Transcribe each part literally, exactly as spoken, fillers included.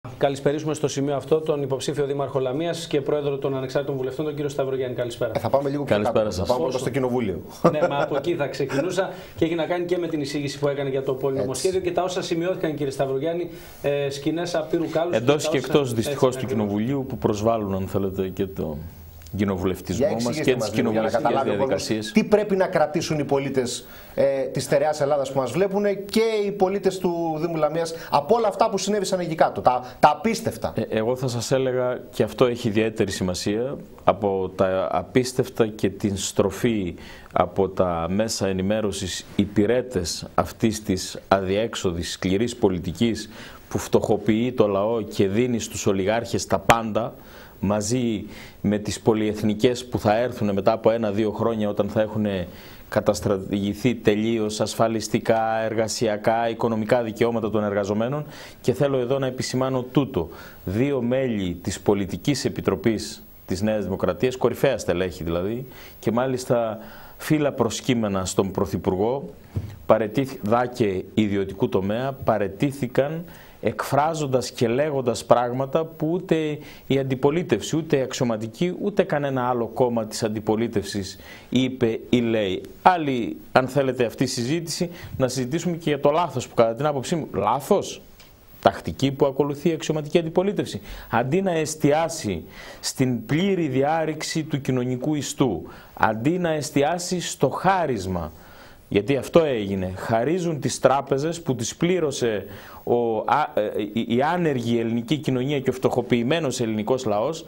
Καλησπερίσουμε στο σημείο αυτό τον υποψήφιο Δήμαρχο Λαμίας και πρόεδρο των Ανεξάρτητων Βουλευτών, τον κύριο Σταυρογιάννη. Καλησπέρα. Ε, θα πάμε λίγο πιο κάτω. Θα πάμε πρώτα στο Κοινοβούλιο. Ναι, μα από εκεί θα ξεκινούσα και έχει να κάνει και με την εισήγηση που έκανε για το πολυνομοσχέδιο και τα όσα σημειώθηκαν, κύριε Σταυρογιάννη, ε, σκηνές απείρου κάλους. Εντός και εκτός δυστυχώς του Κοινοβουλίου, που προσβάλλουν, αν θέλετε, και το κοινοβουλευτισμό μας και τις κοινοβουλευτικές διαδικασίες. Τι πρέπει να κρατήσουν οι πολίτες ε, της στερεάς Ελλάδας που μας βλέπουν και οι πολίτες του Δήμου Λαμίας από όλα αυτά που συνέβησαν εκεί κάτω, τα, τα απίστευτα. Ε, εγώ θα σας έλεγα, και αυτό έχει ιδιαίτερη σημασία, από τα απίστευτα και την στροφή από τα μέσα ενημέρωσης υπηρέτες αυτής της αδιέξοδης σκληρής πολιτικής που φτωχοποιεί το λαό και δίνει στους ολιγάρχες τα πάντα, μαζί με τις πολυεθνικές που θα έρθουν μετά από ένα-δύο χρόνια, όταν θα έχουν καταστρατηγηθεί τελείως ασφαλιστικά, εργασιακά, οικονομικά δικαιώματα των εργαζομένων. Και θέλω εδώ να επισημάνω τούτο. Δύο μέλη της Πολιτικής Επιτροπής της Νέας Δημοκρατίας, κορυφαία στελέχη δηλαδή, και μάλιστα φύλλα προσκύμενα στον Πρωθυπουργό, δάκε ιδιωτικού τομέα, παραιτήθηκαν εκφράζοντας και λέγοντας πράγματα που ούτε η αντιπολίτευση, ούτε η αξιωματική, ούτε κανένα άλλο κόμμα της αντιπολίτευσης είπε ή λέει. Άλλη, αν θέλετε, αυτή η συζήτηση, να συζητήσουμε και για το λάθος που, κατά την άποψή μου, λάθος, τακτική που ακολουθεί η αξιωματική αντιπολίτευση. Αντί να εστιάσει στην πλήρη διάρρηξη του κοινωνικού ιστού, αντί να εστιάσει στο χάρισμα, γιατί αυτό έγινε, χαρίζουν τις τράπεζες που τις πλήρωσε ο, α, η άνεργη ελληνική κοινωνία και ο φτωχοποιημένος ελληνικός λαός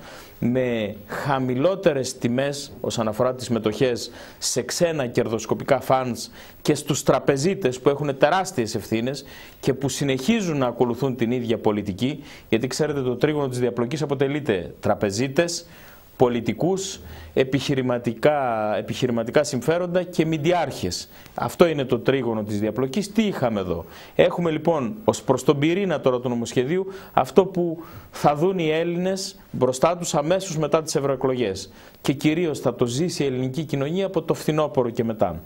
με χαμηλότερες τιμές όσον αφορά τις μετοχές σε ξένα κερδοσκοπικά funds και στους τραπεζίτες που έχουν τεράστιες ευθύνες και που συνεχίζουν να ακολουθούν την ίδια πολιτική, γιατί ξέρετε, το τρίγωνο της διαπλοκής αποτελείται τραπεζίτες, πολιτικούς, επιχειρηματικά, επιχειρηματικά συμφέροντα και μηντιάρχες. Αυτό είναι το τρίγωνο της διαπλοκής. Τι είχαμε εδώ? Έχουμε λοιπόν ως προς τον πυρήνα τώρα του νομοσχεδίου αυτό που θα δουν οι Έλληνες μπροστά τους αμέσως μετά τις ευρωεκλογές. Και κυρίως θα το ζήσει η ελληνική κοινωνία από το φθινόπωρο και μετά.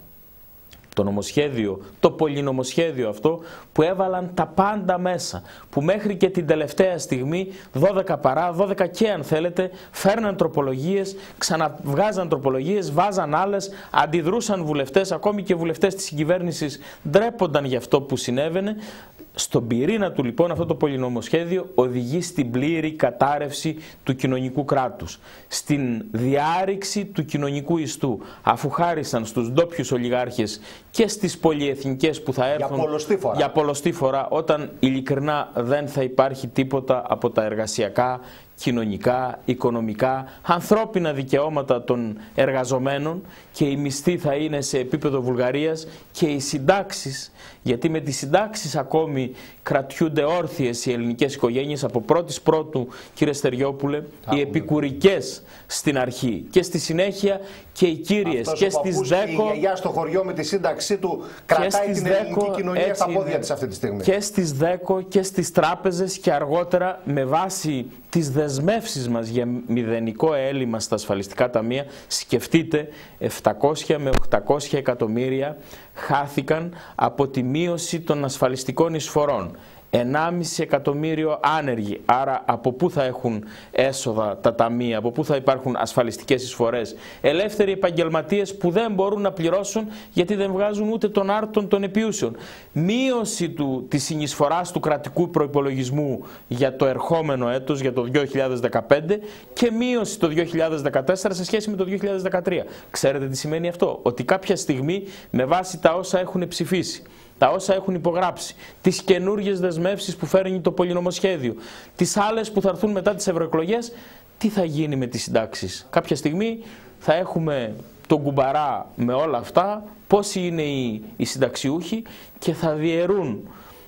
Το νομοσχέδιο, το πολυνομοσχέδιο αυτό που έβαλαν τα πάντα μέσα, που μέχρι και την τελευταία στιγμή, δώδεκα παρά, δώδεκα και αν θέλετε, φέρναν τροπολογίες, ξαναβγάζαν τροπολογίες, βάζαν άλλες, αντιδρούσαν βουλευτές, ακόμη και βουλευτές της συγκυβέρνησης ντρέπονταν για αυτό που συνέβαινε. Στον πυρήνα του λοιπόν αυτό το πολυνομοσχέδιο οδηγεί στην πλήρη κατάρρευση του κοινωνικού κράτους, στην διάρρηξη του κοινωνικού ιστού, αφού χάρισαν στους ντόπιους ολιγάρχες και στις πολυεθνικές που θα έρθουν για πολλωστή φορά, για πολλωστή φορά, όταν ειλικρινά δεν θα υπάρχει τίποτα από τα εργασιακά, κοινωνικά, οικονομικά, ανθρώπινα δικαιώματα των εργαζομένων, και οι μισθοί θα είναι σε επίπεδο Βουλγαρίας και οι συντάξεις, γιατί με τις συντάξεις ακόμη κρατιούνται όρθιες οι ελληνικές οικογένειες από πρώτης πρώτου, κύριε Στεριόπουλε, οι επικουρικές στην αρχή και στη συνέχεια και οι κύριες. Αυτός και στις ΔΕΚΟ, και η γιαγιά στο χωριό με τη σύνταξή του κρατάει την ελληνική κοινωνία στα πόδια της αυτή τη στιγμή. Και στις ΔΕΚΟ και στις τράπεζες, και αργότερα με βάση τις δεσμεύσεις μας για μηδενικό έλλειμμα στα ασφαλιστικά ταμεία, σκεφτείτε, επτακόσια με οκτακόσια εκατομμύρια χάθηκαν από τη μείωση των ασφαλιστικών εισφορών. ενάμιση εκατομμύριο άνεργοι. Άρα από πού θα έχουν έσοδα τα ταμεία, από πού θα υπάρχουν ασφαλιστικές εισφορές? Ελεύθεροι επαγγελματίες που δεν μπορούν να πληρώσουν γιατί δεν βγάζουν ούτε τον άρτον των επιούσεων. Μείωση του, της συνεισφοράς του κρατικού προϋπολογισμού για το ερχόμενο έτος, για το δύο χιλιάδες δεκαπέντε, και μείωση το δύο χιλιάδες δεκατέσσερα σε σχέση με το δύο χιλιάδες δεκατρία. Ξέρετε τι σημαίνει αυτό? Ότι κάποια στιγμή, με βάση τα όσα έχουν ψηφίσει, τα όσα έχουν υπογράψει, τις καινούργιες δεσμεύσεις που φέρνει το πολυνομοσχέδιο, τις άλλες που θα έρθουν μετά τις ευρωεκλογές, τι θα γίνει με τις συντάξεις? Κάποια στιγμή θα έχουμε τον κουμπαρά με όλα αυτά, πόσοι είναι οι, οι συνταξιούχοι, και θα διαιρούν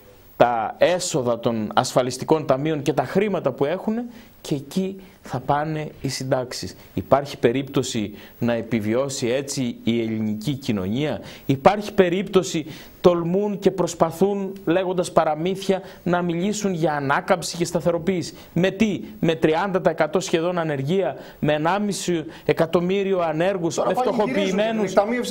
τα έσοδα των ασφαλιστικών ταμείων και τα χρήματα που έχουν, και εκεί θα πάνε οι συντάξεις. Υπάρχει περίπτωση να επιβιώσει έτσι η ελληνική κοινωνία? Υπάρχει περίπτωση τολμούν και προσπαθούν, λέγοντας παραμύθια, να μιλήσουν για ανάκαμψη και σταθεροποίηση. Με τι? Με τριάντα τοις εκατό σχεδόν ανεργία, με ενάμιση εκατομμύριο ανέργους, με φτωχοποιημένους.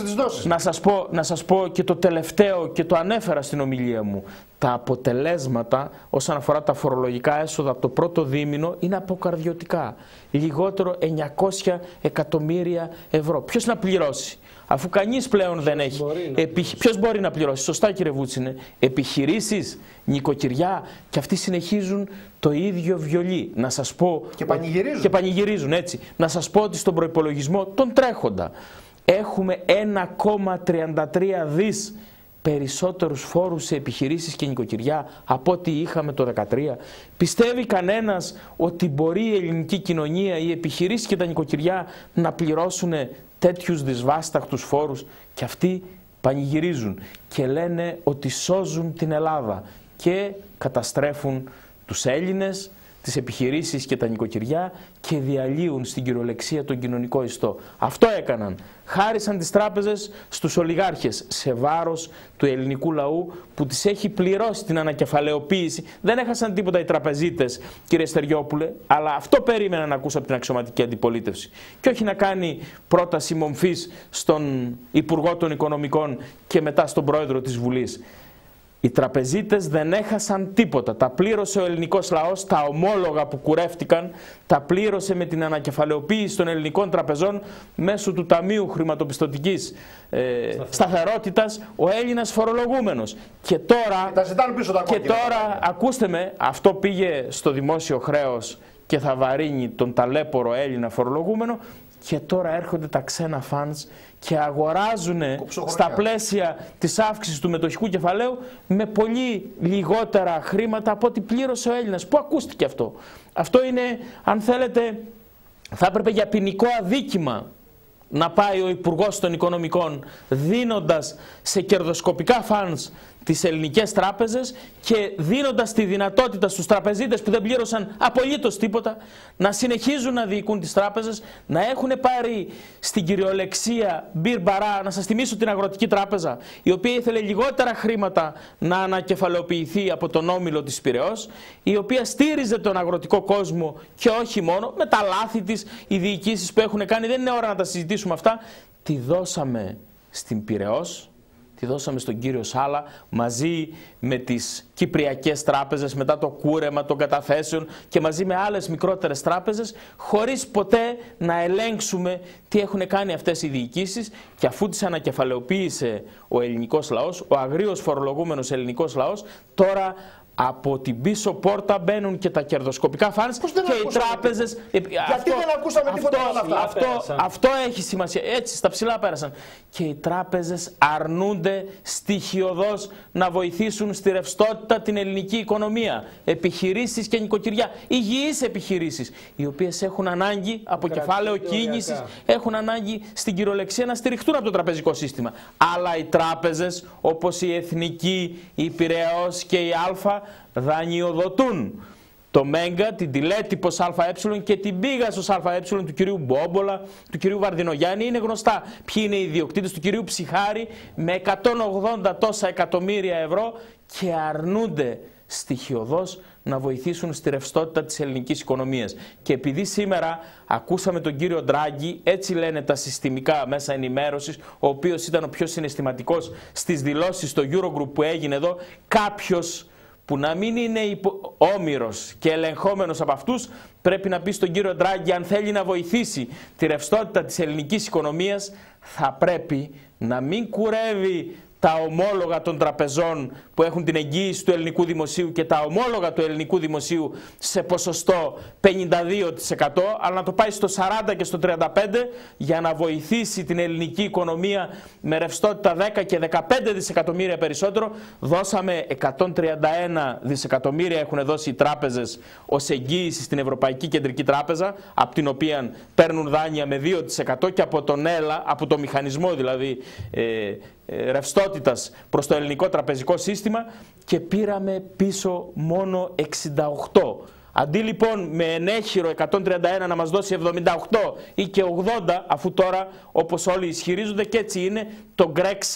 Να σας πω, να σας πω και το τελευταίο, και το ανέφερα στην ομιλία μου. Τα αποτελέσματα όσον αφορά τα φορολογικά έσοδα από το πρώτο δίμηνο είναι αποκαρδιωτικά. Λιγότερο εννιακόσια εκατομμύρια ευρώ. Ποιος να πληρώσει? Αφού κανείς πλέον δεν έχει. Μπορεί να Επι... Ποιος μπορεί να πληρώσει? Σωστά, κύριε Βούτσινε. Επιχειρήσεις, νοικοκυριά, και αυτοί συνεχίζουν το ίδιο βιολί. Να σας πω... Και πανηγυρίζουν. Και πανηγυρίζουν, έτσι. Να σας πω ότι στον προϋπολογισμό τον τρέχοντα έχουμε ένα κόμμα τριάντα τρία δις περισσότερους φόρους σε επιχειρήσεις και νοικοκυριά από ό,τι είχαμε το δύο χιλιάδες δεκατρία. Πιστεύει κανένας ότι μπορεί η ελληνική κοινωνία, οι επιχειρήσεις και τα νοικοκυριά να πληρώσουν τέτοιους δυσβάσταχτους φόρους? Και αυτοί πανηγυρίζουν και λένε ότι σώζουν την Ελλάδα και καταστρέφουν τους Έλληνες, τις επιχειρήσεις και τα νοικοκυριά και διαλύουν στην κυριολεξία τον κοινωνικό ιστό. Αυτό έκαναν. Χάρισαν τις τράπεζες στους ολιγάρχες σε βάρος του ελληνικού λαού που τις έχει πληρώσει την ανακεφαλαιοποίηση. Δεν έχασαν τίποτα οι τραπεζίτες, κύριε Στεριόπουλε, αλλά αυτό περίμενα να ακούσω από την αξιωματική αντιπολίτευση. Και όχι να κάνει πρόταση μομφής στον Υπουργό των Οικονομικών και μετά στον Πρόεδρο της Βουλής. Οι τραπεζίτες δεν έχασαν τίποτα. Τα πλήρωσε ο ελληνικός λαός, τα ομόλογα που κουρεύτηκαν, τα πλήρωσε με την ανακεφαλαιοποίηση των ελληνικών τραπεζών μέσω του Ταμείου Χρηματοπιστωτικής ε, Σταθερότητας ο Έλληνας φορολογούμενος. Και τώρα, τα ζητάνε πίσω τα και τώρα ακούστε με, αυτό πήγε στο δημόσιο χρέος και θα βαρύνει τον ταλέπορο Έλληνα φορολογούμενο. Και τώρα έρχονται τα ξένα φανς και αγοράζουν στα πλαίσια της αύξησης του μετοχικού κεφαλαίου με πολύ λιγότερα χρήματα από ό,τι πλήρωσε ο Έλληνας. Πού ακούστηκε αυτό? Αυτό είναι, αν θέλετε, θα έπρεπε για ποινικό αδίκημα να πάει ο Υπουργός των Οικονομικών δίνοντας σε κερδοσκοπικά φανς τις ελληνικές τράπεζες και δίνοντας τη δυνατότητα στους τραπεζίτες που δεν πλήρωσαν απολύτως τίποτα να συνεχίζουν να διοικούν τις τράπεζες, να έχουν πάρει στην κυριολεξία μπιρ μπαρά. Να σας θυμίσω την Αγροτική Τράπεζα, η οποία ήθελε λιγότερα χρήματα να ανακεφαλαιοποιηθεί από τον όμιλο της Πειραιώς, η οποία στήριζε τον αγροτικό κόσμο και όχι μόνο, με τα λάθη της, οι διοικήσεις που έχουν κάνει, δεν είναι ώρα να τα συζητήσουμε αυτά. Τη δώσαμε στην Πειραιώς, τη δώσαμε στον κύριο Σάλα μαζί με τις κυπριακές τράπεζες μετά το κούρεμα των καταθέσεων και μαζί με άλλες μικρότερες τράπεζες, χωρίς ποτέ να ελέγξουμε τι έχουν κάνει αυτές οι διοικήσεις. Και αφού τις ανακεφαλαιοποίησε ο ελληνικός λαός, ο αγρίος φορολογούμενος ελληνικός λαός, τώρα από την πίσω πόρτα μπαίνουν και τα κερδοσκοπικά φανς και οι τράπεζες. Γιατί αυτό, δεν ακούσαμε αυτό, τίποτα όλα αυτά? Αυτό, αυτό έχει σημασία. Έτσι, στα ψηλά πέρασαν. Και οι τράπεζες αρνούνται στοιχειωδώς να βοηθήσουν στη ρευστότητα την ελληνική οικονομία. Επιχειρήσεις και νοικοκυριά. Υγιείς επιχειρήσεις, οι οποίες έχουν ανάγκη από κεφάλαιο κίνησης, έχουν ανάγκη στην κυριολεξία να στηριχτούν από το τραπεζικό σύστημα. Αλλά οι τράπεζες, όπως η Εθνική, η Πειραιώς και η Α, δανειοδοτούν το Μέγκα, την Τηλέτυπος ΑΕ και την Πίγασος ΑΕ του κυρίου Μπόμπολα, του κυρίου Βαρδινογιάννη. Είναι γνωστά ποιοι είναι οι ιδιοκτήτες, του κυρίου Ψυχάρη, με εκατόν ογδόντα τόσα εκατομμύρια ευρώ, και αρνούνται στοιχειωδώς να βοηθήσουν στη ρευστότητα της ελληνικής οικονομίας. Και επειδή σήμερα ακούσαμε τον κύριο Ντράγκη, έτσι λένε τα συστημικά μέσα ενημέρωσης, ο οποίος ήταν ο πιο συναισθηματικός στις δηλώσεις στο Eurogroup που έγινε εδώ, κάποιος που να μην είναι υπο... όμηρος και ελεγχόμενος από αυτούς, πρέπει να πει στον κύριο Ντράγκη, αν θέλει να βοηθήσει τη ρευστότητα της ελληνικής οικονομίας, θα πρέπει να μην κουρεύει τα ομόλογα των τραπεζών που έχουν την εγγύηση του ελληνικού δημοσίου και τα ομόλογα του ελληνικού δημοσίου σε ποσοστό πενήντα δύο τοις εκατό, αλλά να το πάει στο σαράντα τοις εκατό και στο τριάντα πέντε τοις εκατό για να βοηθήσει την ελληνική οικονομία με ρευστότητα δέκα και δεκαπέντε δισεκατομμύρια περισσότερο. Δώσαμε εκατόν τριάντα ένα δισεκατομμύρια, έχουν δώσει οι τράπεζες ως εγγύηση στην Ευρωπαϊκή Κεντρική Τράπεζα, από την οποία παίρνουν δάνεια με δύο τοις εκατό, και από τον ΕΛΑ, από το μηχανισμό δηλαδή ε, ρευστότητας προς το ελληνικό τραπεζικό σύστημα, και πήραμε πίσω μόνο εξήντα οκτώ. Αντί λοιπόν με ενέχειρο εκατόν τριάντα ένα να μας δώσει εβδομήντα οκτώ ή και ογδόντα, αφού τώρα όπως όλοι ισχυρίζονται, και έτσι είναι, το Brexit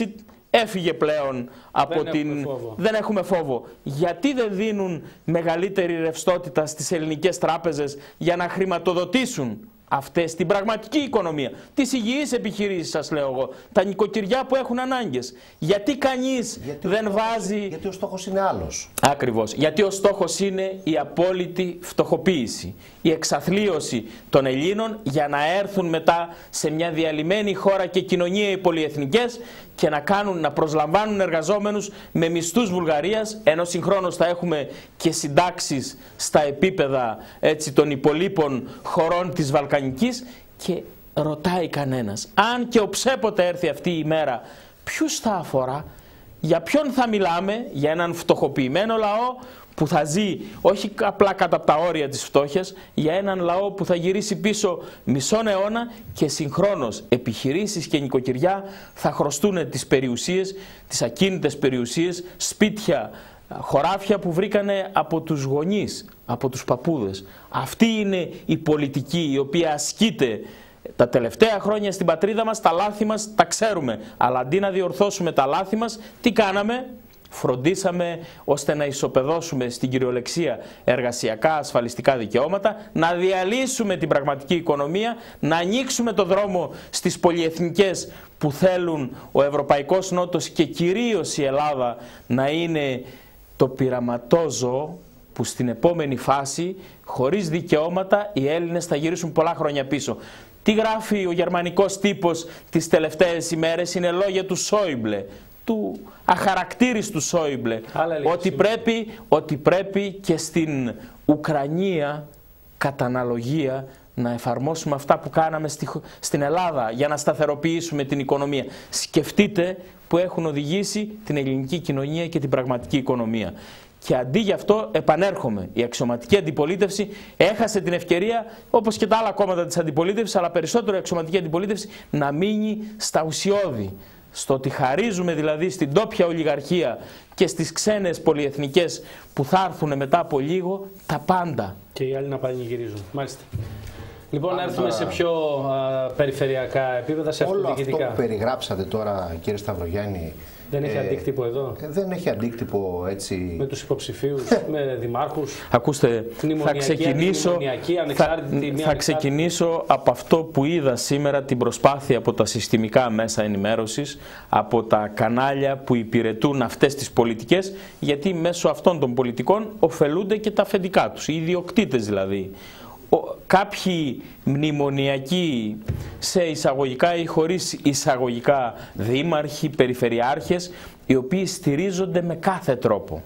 έφυγε πλέον από δεν την... Έχουμε φόβο. Δεν έχουμε φόβο. Γιατί δεν δίνουν μεγαλύτερη ρευστότητα στις ελληνικές τράπεζες για να χρηματοδοτήσουν αυτές την πραγματική οικονομία, τις υγιείς επιχειρήσεις, σας λέω εγώ, τα νοικοκυριά που έχουν ανάγκες? Γιατί κανείς γιατί δεν στόχος, βάζει... Γιατί ο στόχος είναι άλλος. Ακριβώς. Γιατί ο στόχος είναι η απόλυτη φτωχοποίηση, η εξαθλίωση των Ελλήνων για να έρθουν μετά σε μια διαλυμένη χώρα και κοινωνία οι πολυεθνικές και να, κάνουν, να προσλαμβάνουν εργαζόμενους με μισθούς Βουλγαρίας, ενώ συγχρόνως θα έχουμε και συντάξεις στα επίπεδα, έτσι, των υπολείπων χωρών της Βαλκανικής. Και ρωτάει κανένας, αν και οψέποτε έρθει αυτή η μέρα, ποιους θα αφορά? Για ποιον θα μιλάμε? Για έναν φτωχοποιημένο λαό που θα ζει όχι απλά κάτω από τα όρια της φτώχειας, για έναν λαό που θα γυρίσει πίσω μισόν αιώνα και συγχρόνως επιχειρήσεις και νοικοκυριά θα χρωστούν τις περιουσίες, τις ακίνητες περιουσίες, σπίτια, χωράφια που βρήκανε από τους γονείς, από τους παππούδες. Αυτή είναι η πολιτική η οποία ασκείται τα τελευταία χρόνια στην πατρίδα μας. Τα λάθη μας τα ξέρουμε, αλλά αντί να διορθώσουμε τα λάθη μας, τι κάναμε? Φροντίσαμε ώστε να ισοπεδώσουμε στην κυριολεξία εργασιακά ασφαλιστικά δικαιώματα, να διαλύσουμε την πραγματική οικονομία, να ανοίξουμε το δρόμο στις πολυεθνικές που θέλουν ο Ευρωπαϊκός Νότος και κυρίως η Ελλάδα να είναι το πειραματόζωο που στην επόμενη φάση, χωρίς δικαιώματα, οι Έλληνες θα γυρίσουν πολλά χρόνια πίσω. Τι γράφει ο γερμανικός τύπος τις τελευταίες ημέρες? Είναι λόγια του Σόιμπλε, του αχαρακτήριστου Σόιμπλε, ότι πρέπει, ότι πρέπει και στην Ουκρανία κατά αναλογία να εφαρμόσουμε αυτά που κάναμε στη, στην Ελλάδα για να σταθεροποιήσουμε την οικονομία. Σκεφτείτε που έχουν οδηγήσει την ελληνική κοινωνία και την πραγματική οικονομία. Και αντί γι' αυτό επανέρχομαι. Η αξιωματική αντιπολίτευση έχασε την ευκαιρία, όπως και τα άλλα κόμματα της αντιπολίτευσης, αλλά περισσότερο η αξιωματική αντιπολίτευση, να μείνει στα ουσιώδη. Στο ότι χαρίζουμε δηλαδή στην τόπια ολιγαρχία και στις ξένες πολυεθνικές που θα έρθουν μετά από λίγο τα πάντα. Και οι άλλοι να πανηγυρίζουν. Μάλιστα. Λοιπόν, να έρθουμε σε πιο α, περιφερειακά επίπεδα, σε αυτοδιοικητικά. Όλο αυτό που περιγράψατε τώρα, κύριε Σταυρογιάννη, δεν έχει ε, αντίκτυπο εδώ. Ε, δεν έχει αντίκτυπο έτσι. Με τους υποψηφίους, με δημάρχους. Ακούστε, θα ξεκινήσω, θα, θα ξεκινήσω από αυτό που είδα σήμερα, την προσπάθεια από τα συστημικά μέσα ενημέρωσης, από τα κανάλια που υπηρετούν αυτές τις πολιτικές, γιατί μέσω αυτών των πολιτικών ωφελούνται και τα αφεντικά τους, οι ιδιοκτήτες δηλαδή. Κάποιοι μνημονιακοί σε εισαγωγικά ή χωρίς εισαγωγικά δήμαρχοι, περιφερειάρχες, οι οποίοι στηρίζονται με κάθε τρόπο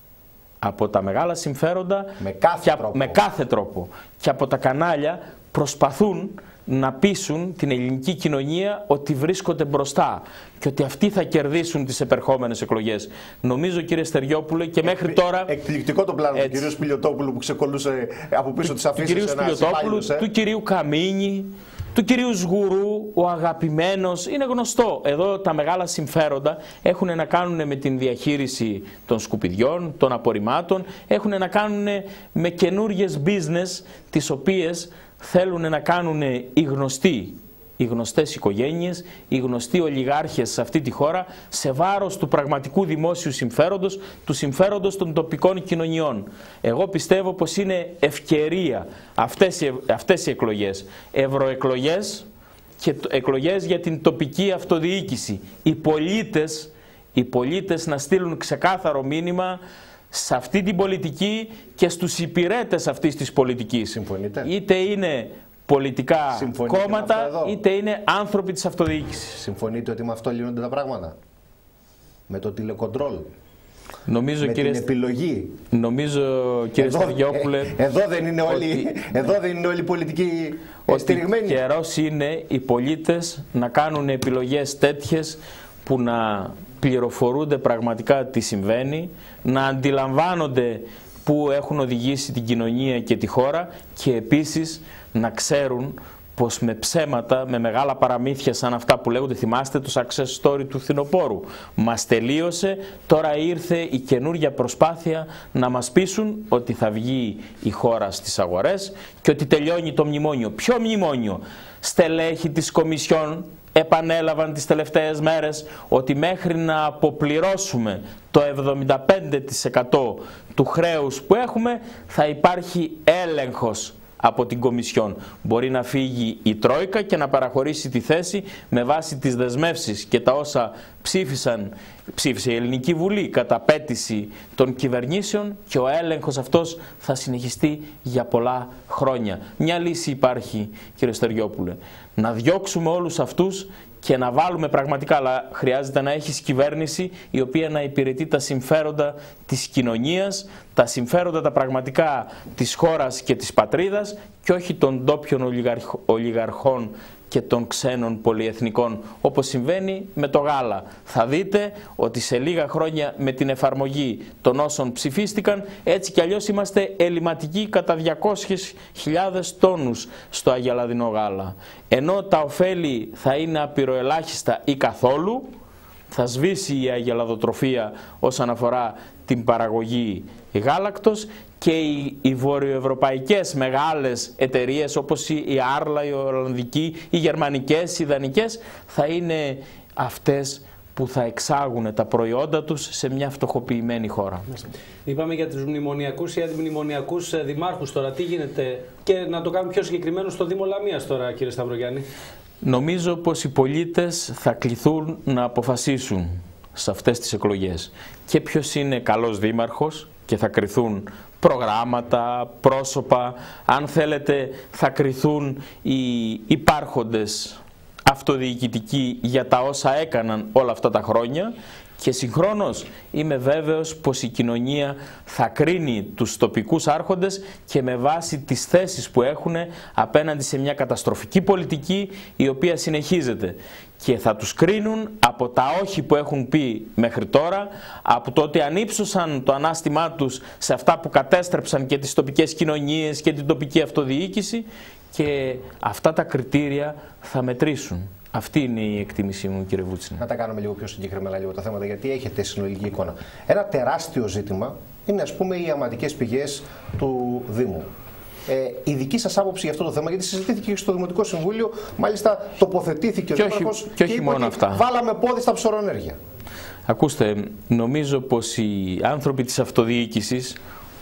από τα μεγάλα συμφέροντα, με κάθε, και, τρόπο. με κάθε τρόπο και από τα κανάλια προσπαθούν να πείσουν την ελληνική κοινωνία ότι βρίσκονται μπροστά και ότι αυτοί θα κερδίσουν τις επερχόμενες εκλογές. Νομίζω, κύριε Στεριόπουλε, και μέχρι Εκ, τώρα... Εκπληκτικό το πλάνο έτσι, του κυρίου Σπηλιωτόπουλου που ξεκολούσε από πίσω τις αφήσεις. Του κυρίου Σπηλιωτόπουλου, ε? του κυρίου Καμίνη, του κυρίου Σγουρού, ο αγαπημένος. Είναι γνωστό. Εδώ τα μεγάλα συμφέροντα έχουν να κάνουν με την διαχείριση των σκουπιδιών, των απορριμμάτων, έχουν να κάνουν με καινούργιες business, τις οποίες θέλουν να κάνουν οι γνωστοί, οι γνωστές οικογένειες, οι γνωστοί ολιγάρχες σε αυτή τη χώρα, σε βάρος του πραγματικού δημόσιου συμφέροντος, του συμφέροντος των τοπικών κοινωνιών. Εγώ πιστεύω πως είναι ευκαιρία αυτές οι, αυτές οι εκλογές, ευρωεκλογές και εκλογές για την τοπική αυτοδιοίκηση. Οι πολίτες, οι πολίτες να στείλουν ξεκάθαρο μήνυμα σε αυτή την πολιτική και στους υπηρέτες αυτής της πολιτικής. Συμφωνείτε? Είτε είναι πολιτικά Συμφωνείτε κόμματα, είτε είναι άνθρωποι της αυτοδιοίκησης. Συμφωνείτε ότι με αυτό λύνονται τα πράγματα? Με το τηλεκοντρόλ? Νομίζω, με κύριε, την επιλογή? Νομίζω, κύριε Στεριόπουλε, ε, εδώ δεν είναι όλοι, ότι, εδώ δεν είναι όλοι οι πολιτικοί στηριγμένοι. Ότι καιρός είναι οι πολίτες να κάνουν επιλογές τέτοιες που να πληροφορούνται πραγματικά τι συμβαίνει, να αντιλαμβάνονται που έχουν οδηγήσει την κοινωνία και τη χώρα και επίσης να ξέρουν πως με ψέματα, με μεγάλα παραμύθια σαν αυτά που λέγονται, θυμάστε το success story του φθινοπόρου, μας τελείωσε, τώρα ήρθε η καινούργια προσπάθεια να μας πείσουν ότι θα βγει η χώρα στις αγορές και ότι τελειώνει το μνημόνιο. Ποιο μνημόνιο? Στελέχη της Κομισιόν επανέλαβαν τις τελευταίες μέρες ότι μέχρι να αποπληρώσουμε το εβδομήντα πέντε τοις εκατό του χρέους που έχουμε θα υπάρχει έλεγχος από την Κομισιόν. Μπορεί να φύγει η Τρόικα και να παραχωρήσει τη θέση με βάση τις δεσμεύσεις και τα όσα ψήφισαν, ψήφισε η Ελληνική Βουλή κατά πέτηση των κυβερνήσεων, και ο έλεγχος αυτός θα συνεχιστεί για πολλά χρόνια. Μια λύση υπάρχει, κύριε Στεριόπουλε, να διώξουμε όλους αυτούς και να βάλουμε πραγματικά, αλλά χρειάζεται να έχεις κυβέρνηση η οποία να υπηρετεί τα συμφέροντα της κοινωνίας, τα συμφέροντα τα πραγματικά της χώρας και της πατρίδας και όχι των ντόπιων ολιγαρχών και των ξένων πολυεθνικών, όπως συμβαίνει με το γάλα. Θα δείτε ότι σε λίγα χρόνια με την εφαρμογή των όσων ψηφίστηκαν, έτσι κι αλλιώς είμαστε ελληματικοί κατά διακόσιες χιλιάδες τόνους στο αγελαδινό γάλα. Ενώ τα ωφέλη θα είναι απειροελάχιστα ή καθόλου, θα σβήσει η αγελαδοτροφία όσον αφορά την παραγωγή γάλακτος και οι, οι βορειοευρωπαϊκές μεγάλες εταιρείες όπως η Άρλα, η Ολλανδική, οι γερμανικές, οι δανικές θα είναι αυτές που θα εξάγουν τα προϊόντα τους σε μια φτωχοποιημένη χώρα. Είπαμε για τους μνημονιακούς ή αντιμνημονιακούς δημάρχους τώρα. Τι γίνεται, και να το κάνουμε πιο συγκεκριμένο στο Δήμο Λαμίας τώρα, κύριε Σταυρογιάννη? Νομίζω πως οι πολίτες θα κληθούν να αποφασίσουν σε αυτές τις εκλογές και ποιος είναι καλός δήμαρχος, και θα κριθούν προγράμματα, πρόσωπα, αν θέλετε θα κριθούν οι υπάρχοντες αυτοδιοικητικοί για τα όσα έκαναν όλα αυτά τα χρόνια, και συγχρόνως είμαι βέβαιος πως η κοινωνία θα κρίνει τους τοπικούς άρχοντες και με βάση τις θέσεις που έχουν απέναντι σε μια καταστροφική πολιτική η οποία συνεχίζεται, και θα τους κρίνουν από τα όχι που έχουν πει μέχρι τώρα, από το ότι ανύψωσαν το ανάστημά τους σε αυτά που κατέστρεψαν και τις τοπικές κοινωνίες και την τοπική αυτοδιοίκηση, και αυτά τα κριτήρια θα μετρήσουν. Αυτή είναι η εκτίμησή μου, κύριε Βούτσινε. Να τα κάνουμε λίγο πιο συγκεκριμένα λίγο τα θέματα, γιατί έχετε συνολική εικόνα. Ένα τεράστιο ζήτημα είναι, ας πούμε, οι ιαματικές πηγές του Δήμου. Ε, η δική σας άποψη για αυτό το θέμα, γιατί συζητήθηκε και στο Δημοτικό Συμβούλιο, μάλιστα τοποθετήθηκε ο Δήμαρχος και, και είπε μόνο ότι αυτά. Βάλαμε πόδι στα ψωρονέργεια. Ακούστε, νομίζω πως οι άνθρωποι της αυτοδιοίκησης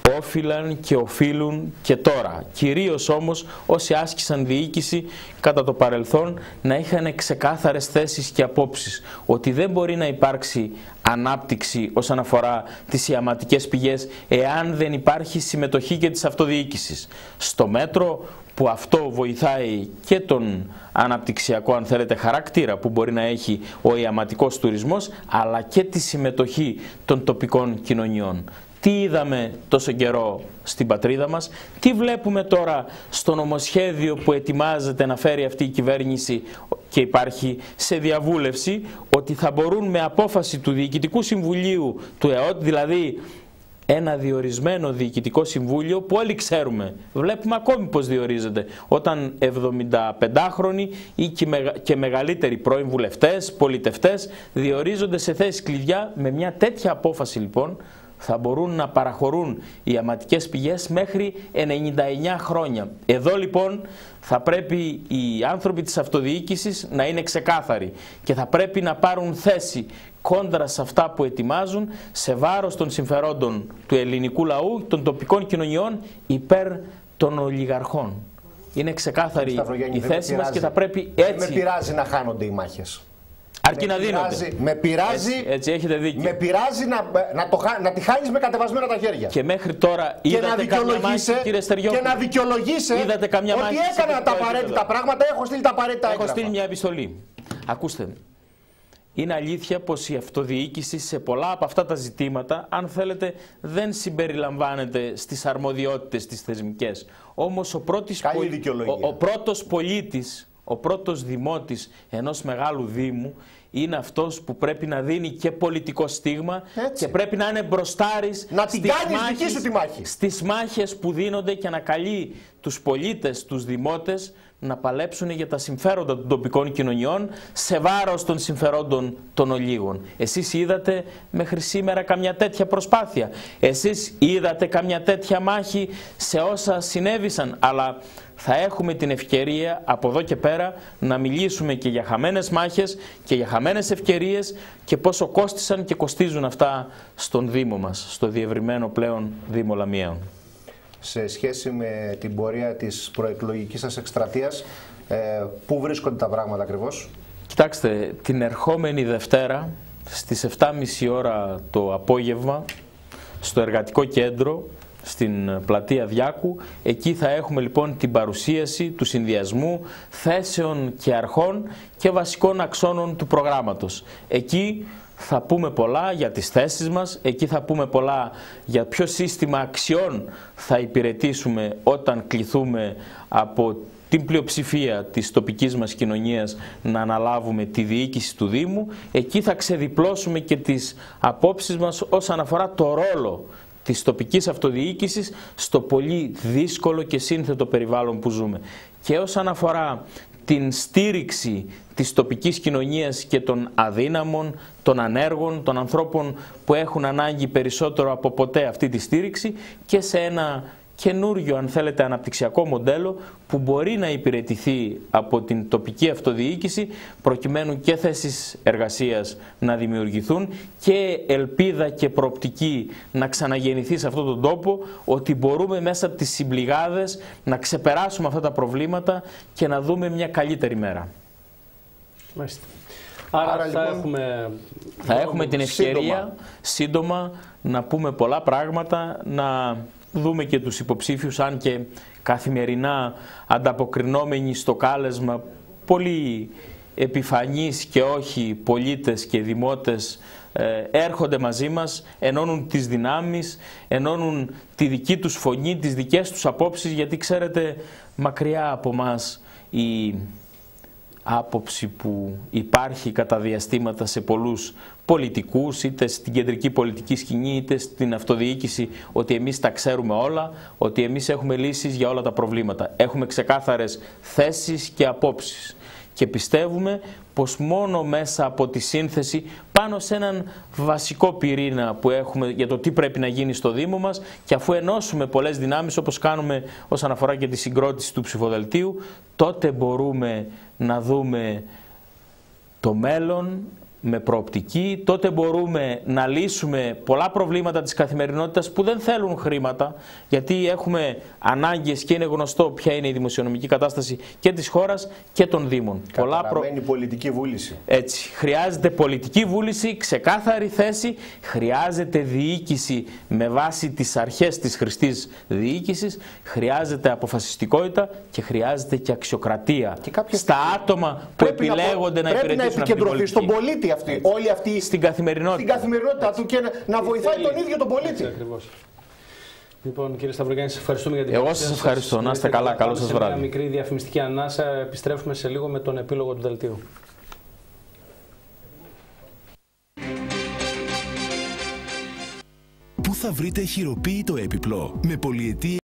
όφυλαν και οφείλουν και τώρα, κυρίως όμως όσοι άσκησαν διοίκηση κατά το παρελθόν, να είχαν ξεκάθαρες θέσεις και απόψεις ότι δεν μπορεί να υπάρξει ανάπτυξη όσον αφορά τις ιαματικές πηγές εάν δεν υπάρχει συμμετοχή και της αυτοδιοίκησης. Στο μέτρο που αυτό βοηθάει και τον αναπτυξιακό, αν θέλετε, χαρακτήρα που μπορεί να έχει ο ιαματικός τουρισμός, αλλά και τη συμμετοχή των τοπικών κοινωνιών. Τι είδαμε τόσο καιρό στην πατρίδα μας, τι βλέπουμε τώρα στο νομοσχέδιο που ετοιμάζεται να φέρει αυτή η κυβέρνηση και υπάρχει σε διαβούλευση, ότι θα μπορούν με απόφαση του Διοικητικού Συμβουλίου του ΕΟΤ, δηλαδή ένα διορισμένο Διοικητικό Συμβούλιο που όλοι ξέρουμε, βλέπουμε ακόμη πώς διορίζεται, όταν εβδομηνταπεντάχρονοι ή και μεγαλύτεροι πρώην βουλευτές, πολιτευτές διορίζονται σε θέσεις κλειδιά. Με μια τέτοια απόφαση λοιπόν θα μπορούν να παραχωρούν οι ιαματικές πηγές μέχρι ενενήντα εννέα χρόνια. Εδώ λοιπόν θα πρέπει οι άνθρωποι της αυτοδιοίκησης να είναι ξεκάθαροι και θα πρέπει να πάρουν θέση κόντρα σε αυτά που ετοιμάζουν, σε βάρος των συμφερόντων του ελληνικού λαού, των τοπικών κοινωνιών, υπέρ των ολιγαρχών. Είναι ξεκάθαρη η θέση μας και θα πρέπει έτσι... Δεν με πειράζει να χάνονται οι μάχες. Αρκεί να δίνονται. Με πειράζει, έτσι, έτσι έχετε δίκιο. Με πειράζει να, να, το, να τη χάνεις με κατεβασμένα τα χέρια. Και μέχρι τώρα είδατε καμιά μάχη, κύριε Στεριόπουλε? Και να δικαιολογήσει ότι έκανα τα απαραίτητα πράγματα, έχω στείλει τα απαραίτητα έγγραφα. Έχω στείλει μια επιστολή. Ακούστε, είναι αλήθεια πως η αυτοδιοίκηση σε πολλά από αυτά τα ζητήματα, αν θέλετε, δεν συμπεριλαμβάνεται στις αρμοδιότητες τις θεσμικές. Όμως ο, πρώτης ο, ο πρώτος πολίτης, ο πρώτος δημότης ενός μεγάλου δήμου είναι αυτός που πρέπει να δίνει και πολιτικό στίγμα. Έτσι. Και πρέπει να είναι μπροστάρης να την κάνεις δική σου τη μάχη. Στις μάχες που δίνονται και να καλεί τους πολίτες, τους δημότες να παλέψουν για τα συμφέροντα των τοπικών κοινωνιών σε βάρος των συμφερόντων των ολίγων. Εσείς είδατε μέχρι σήμερα καμιά τέτοια προσπάθεια? Εσείς είδατε καμιά τέτοια μάχη σε όσα συνέβησαν? Αλλά θα έχουμε την ευκαιρία από εδώ και πέρα να μιλήσουμε και για χαμένες μάχες και για χαμένες ευκαιρίες και πόσο κόστισαν και κοστίζουν αυτά στον Δήμο μας, στο διευρυμένο πλέον Δήμο Λαμιαίων. Σε σχέση με την πορεία της προεκλογικής σας εκστρατείας, ε, πού βρίσκονται τα πράγματα ακριβώς? Κοιτάξτε, την ερχόμενη Δευτέρα στις επτά και μισή ώρα το απόγευμα στο Εργατικό Κέντρο στην πλατεία Διάκου, εκεί θα έχουμε λοιπόν την παρουσίαση του συνδυασμού θέσεων και αρχών και βασικών αξώνων του προγράμματος. Εκεί θα πούμε πολλά για τις θέσεις μας, εκεί θα πούμε πολλά για ποιο σύστημα αξιών θα υπηρετήσουμε όταν κληθούμε από την πλειοψηφία της τοπικής μας κοινωνίας να αναλάβουμε τη διοίκηση του Δήμου. Εκεί θα ξεδιπλώσουμε και τις απόψεις μας όσον αφορά το ρόλο της τοπικής αυτοδιοίκησης στο πολύ δύσκολο και σύνθετο περιβάλλον που ζούμε. Και όσον αφορά την στήριξη της τοπικής κοινωνίας και των αδύναμων, των ανέργων, των ανθρώπων που έχουν ανάγκη περισσότερο από ποτέ αυτή τη στήριξη και σε ένα καινούριο, αν θέλετε, αναπτυξιακό μοντέλο που μπορεί να υπηρετηθεί από την τοπική αυτοδιοίκηση προκειμένου και θέσεις εργασίας να δημιουργηθούν και ελπίδα και προοπτική να ξαναγεννηθεί σε αυτόν τον τόπο, ότι μπορούμε μέσα από τις συμπληγάδες να ξεπεράσουμε αυτά τα προβλήματα και να δούμε μια καλύτερη μέρα. Μάλιστα. Άρα, Άρα θα, λοιπόν, έχουμε... θα έχουμε την ευκαιρία σύντομα. σύντομα να πούμε πολλά πράγματα, να δούμε και τους υποψήφιους, αν και καθημερινά ανταποκρινόμενοι στο κάλεσμα πολύ επιφανείς και όχι πολίτες και δημότες ε, έρχονται μαζί μας, ενώνουν τις δυνάμεις, ενώνουν τη δική τους φωνή, τις δικές τους απόψεις, γιατί ξέρετε μακριά από μας η άποψη που υπάρχει κατά διαστήματα σε πολλούς πολιτικούς, είτε στην κεντρική πολιτική σκηνή είτε στην αυτοδιοίκηση, ότι εμείς τα ξέρουμε όλα, ότι εμείς έχουμε λύσεις για όλα τα προβλήματα. Έχουμε ξεκάθαρες θέσεις και απόψεις και πιστεύουμε πως μόνο μέσα από τη σύνθεση πάνω σε έναν βασικό πυρήνα που έχουμε για το τι πρέπει να γίνει στο Δήμο μας, και αφού ενώσουμε πολλές δυνάμεις όπως κάνουμε όσον αφορά και τη συγκρότηση του ψηφοδελτίου, τότε μπορούμε να δούμε το μέλλον με προοπτική, τότε μπορούμε να λύσουμε πολλά προβλήματα της καθημερινότητας που δεν θέλουν χρήματα, γιατί έχουμε ανάγκες και είναι γνωστό ποια είναι η δημοσιονομική κατάσταση και της χώρας και των Δήμων. Καταραμένη προ... πολιτική βούληση. Έτσι, χρειάζεται πολιτική βούληση, ξεκάθαρη θέση, χρειάζεται διοίκηση με βάση τις αρχές της χρηστής διοίκησης, χρειάζεται αποφασιστικότητα και χρειάζεται και αξιοκρατία και στα άτομα που επιλέγονται να, να υπηρετήσουν αυτή την πολιτική. Στον πολίτη. Αυτή, όλη αυτή στην καθημερινότητα, στην καθημερινότητα του και να, να βοηθάει τον ίδιο τον πολίτη. Ακριβώς. Λοιπόν, κύριε Σταυρογιάννη, σας ευχαριστούμε για την Εγώ σας ευχαριστώ. Να είστε καλά. Καλό σας βράδυ. Μια μικρή διαφημιστική ανάσα. Επιστρέφουμε σε λίγο με τον επίλογο του δελτίου. Πού θα βρείτε χειροποίητο έπιπλο με πολυετή